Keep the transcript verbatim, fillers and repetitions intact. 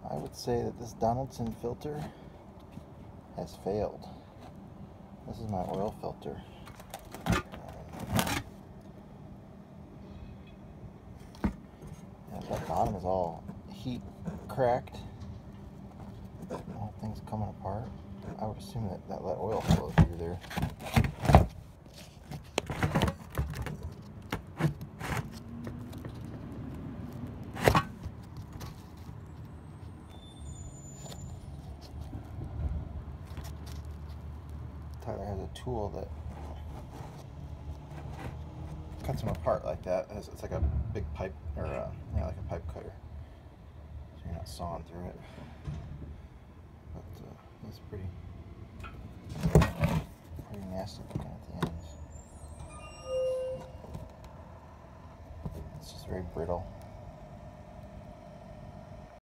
I would say that this Donaldson filter has failed. This is my oil filter. And that bottom is all heat cracked. The whole thing's coming apart. I would assume that that let oil flow through there. Tyler has a tool that cuts them apart like that. It's, it's like a big pipe, or a, yeah, like a pipe cutter. So you're not sawing through it. But uh, it's pretty, pretty nasty looking at the ends. It's just very brittle.